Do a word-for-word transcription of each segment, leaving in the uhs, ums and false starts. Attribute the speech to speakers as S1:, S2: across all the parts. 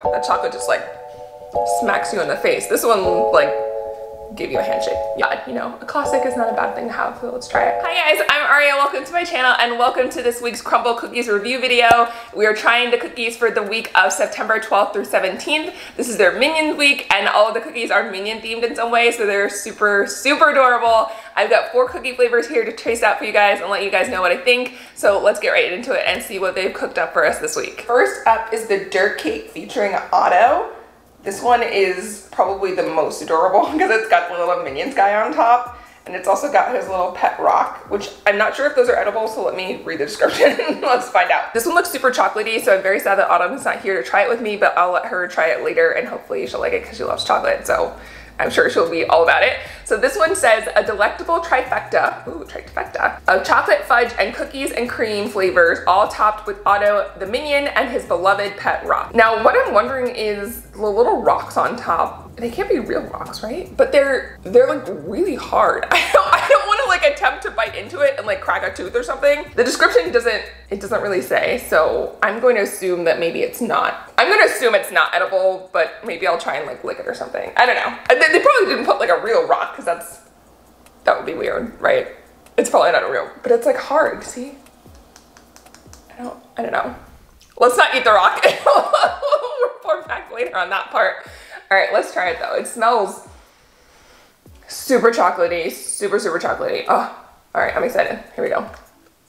S1: that chocolate just like smacks you in the face. This one like give you a handshake. Yeah, you know, a classic is not a bad thing to have, so let's try it. Hi guys, I'm Aria, welcome to my channel and welcome to this week's Crumbl Cookies review video. We are trying the cookies for the week of September twelfth through seventeenth. This is their Minions week and all of the cookies are Minion themed in some way, so they're super, super adorable. I've got four cookie flavors here to taste out for you guys and let you guys know what I think. So let's get right into it and see what they've cooked up for us this week. First up is the Dirt Cake featuring Otto. This one is probably the most adorable because it's got the little Minions guy on top, and it's also got his little pet rock, which I'm not sure if those are edible, so let me read the description. Let's find out. This one looks super chocolatey, so I'm very sad that Autumn is not here to try it with me, but I'll let her try it later and hopefully she'll like it because she loves chocolate, so I'm sure she'll be all about it. So this one says a delectable trifecta, ooh, trifecta, of chocolate fudge and cookies and cream flavors, all topped with Otto the Minion and his beloved pet rock. Now, what I'm wondering is the little rocks on top, they can't be real rocks, right? But they're they're like really hard. I don't, I don't want to like attempt to bite into it and like crack a tooth or something. The description doesn't, it doesn't really say, so I'm going to assume that maybe it's not. I'm going to assume it's not edible, but maybe I'll try and like lick it or something. I don't know. They, they probably didn't put like a real rock because that's, that would be weird, right? It's probably not a real, but it's like hard, see? I don't, I don't know. Let's not eat the rock. We'll report back later on that part. All right, let's try it though. It smells super chocolatey, super, super chocolatey. Oh, all right, I'm excited. Here we go.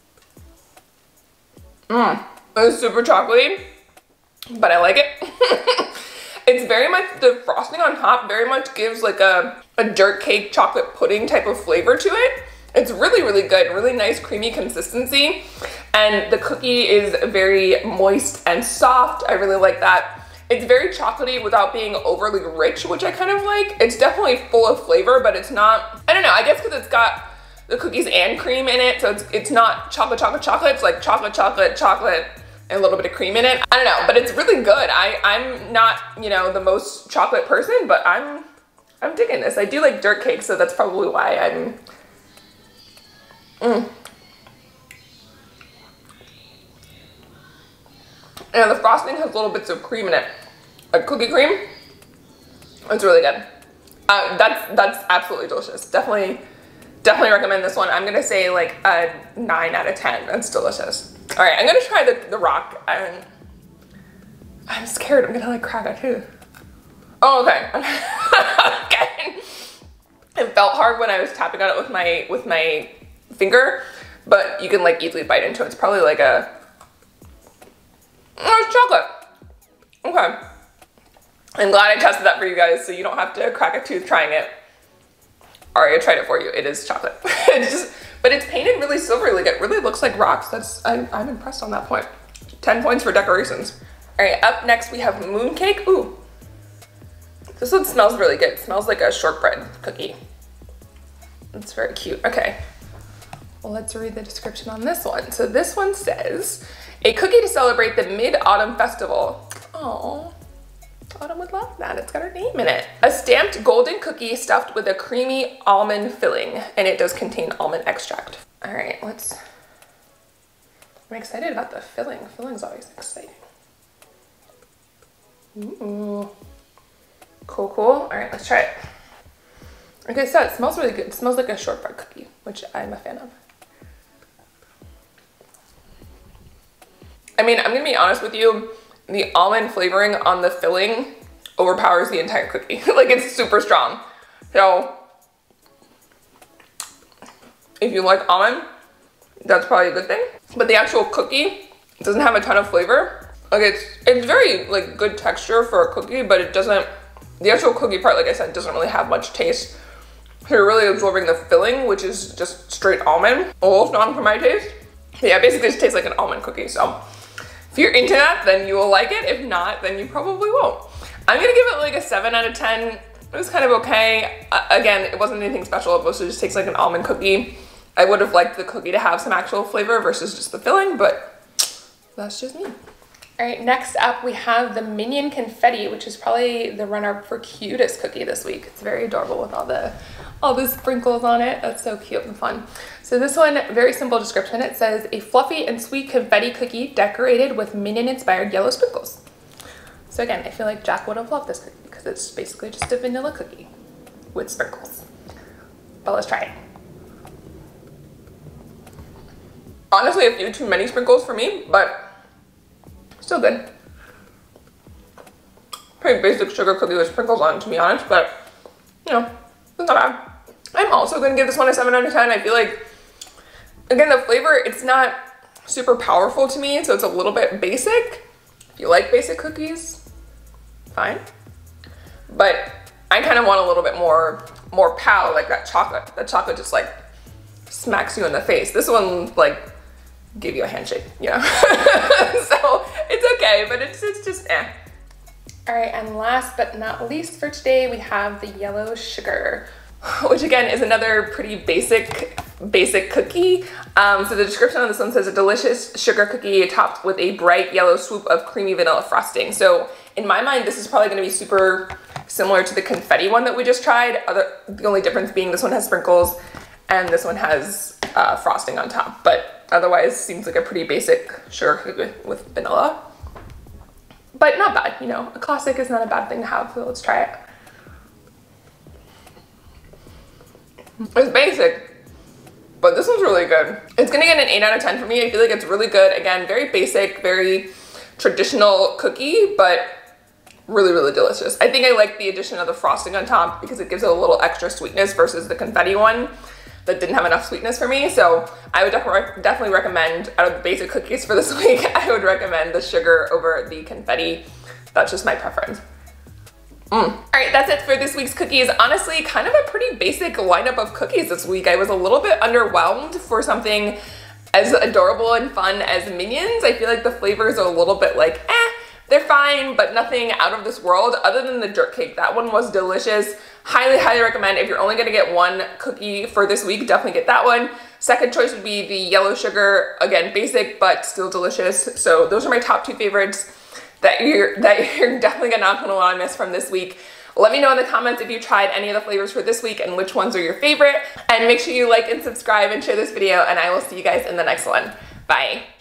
S1: Mmm, it's super chocolatey, but I like it. It's very much, the frosting on top very much gives like a, a dirt cake chocolate pudding type of flavor to it. It's really, really good, really nice creamy consistency. And the cookie is very moist and soft. I really like that. It's very chocolatey without being overly rich, which I kind of like. It's definitely full of flavor, but it's not, I don't know, I guess because it's got the cookies and cream in it, so it's, it's not chocolate, chocolate, chocolate. It's like chocolate, chocolate, chocolate, and a little bit of cream in it. I don't know, but it's really good. I, I'm not, you know, the most chocolate person, but I'm, I'm digging this. I do like dirt cake, so that's probably why I'm, mm. And the frosting has little bits of cream in it, like cookie cream. It's really good. Uh, that's that's absolutely delicious. Definitely, definitely recommend this one. I'm gonna say like a nine out of ten. That's delicious. All right, I'm gonna try the the rock. I'm I'm scared. I'm gonna like crack a tooth. Oh, okay. Okay. It felt hard when I was tapping on it with my with my finger, but you can like easily bite into it. It's probably like a oh, it's chocolate. Okay. I'm glad I tested that for you guys so you don't have to crack a tooth trying it. Aria tried it for you. It is chocolate. It's just, but it's painted really silvery. Like it really looks like rocks. That's, I'm, I'm impressed on that point. ten points for decorations. All right, up next we have Mooncake. Ooh. This one smells really good. It smells like a shortbread cookie. It's very cute. Okay. Well, let's read the description on this one. So this one says, a cookie to celebrate the Mid-Autumn Festival. Oh, Autumn would love that. It's got her name in it. A stamped golden cookie stuffed with a creamy almond filling, and it does contain almond extract. All right, let's, I'm excited about the filling. Filling's always exciting. Ooh, cool, cool. All right, let's try it. Okay, so it smells really good. It smells like a shortbread cookie, which I'm a fan of. I mean, I'm gonna be honest with you, the almond flavoring on the filling overpowers the entire cookie. Like it's super strong. So if you like almond, that's probably a good thing. But the actual cookie doesn't have a ton of flavor. Like it's, it's very like good texture for a cookie, but it doesn't, the actual cookie part, like I said, doesn't really have much taste. So you're really absorbing the filling, which is just straight almond. A little strong for my taste. Yeah, it basically just tastes like an almond cookie, so. If you're into that, then you will like it. If not, then you probably won't. I'm gonna give it like a seven out of ten. It was kind of okay. Uh, again, it wasn't anything special. It mostly just tastes like an almond cookie. I would have liked the cookie to have some actual flavor versus just the filling, but that's just me. All right, next up we have the Minion Confetti, which is probably the runner-up for cutest cookie this week. It's very adorable with all the all the sprinkles on it. That's so cute and fun. So this one, very simple description. It says, a fluffy and sweet confetti cookie decorated with Minion-inspired yellow sprinkles. So again, I feel like Jack would have loved this cookie because it's basically just a vanilla cookie with sprinkles. But let's try it. Honestly, a few too many sprinkles for me, but still good. Pretty basic sugar cookie with sprinkles on, to be honest, but you know, it's not bad. I'm also gonna give this one a seven out of ten. I feel like, again, the flavor, it's not super powerful to me, so it's a little bit basic. If you like basic cookies, fine. But I kind of want a little bit more, more pow, like that chocolate. That chocolate just like smacks you in the face. This one like give you a handshake, you know? So it's okay, but it's, it's just eh. All right, and last but not least for today, we have the yellow sugar, which again is another pretty basic, basic cookie. Um, so the description on this one says a delicious sugar cookie topped with a bright yellow swoop of creamy vanilla frosting. So in my mind, this is probably gonna be super similar to the confetti one that we just tried. Other, the only difference being this one has sprinkles and this one has uh, frosting on top, but otherwise seems like a pretty basic sugar cookie with vanilla. But not bad, you know, a classic is not a bad thing to have, so let's try it. It's basic, but this one's really good. It's gonna get an eight out of ten for me. I feel like it's really good. Again, very basic, very traditional cookie, but really, really delicious. I think I like the addition of the frosting on top because it gives it a little extra sweetness versus the confetti one that didn't have enough sweetness for me. So I would definitely definitely recommend, out of the basic cookies for this week, I would recommend the sugar over the confetti. That's just my preference. Mm. All right, that's it for this week's cookies. Honestly, kind of a pretty basic lineup of cookies this week. I was a little bit underwhelmed for something as adorable and fun as Minions. I feel like the flavors are a little bit like, eh, they're fine, but nothing out of this world other than the dirt cake. That one was delicious. Highly, highly recommend. If you're only gonna get one cookie for this week, definitely get that one. Second choice would be the yellow sugar. Again, basic, but still delicious. So those are my top two favorites that you're, that you're definitely not gonna wanna miss from this week. Let me know in the comments if you tried any of the flavors for this week and which ones are your favorite. And make sure you like and subscribe and share this video, and I will see you guys in the next one. Bye.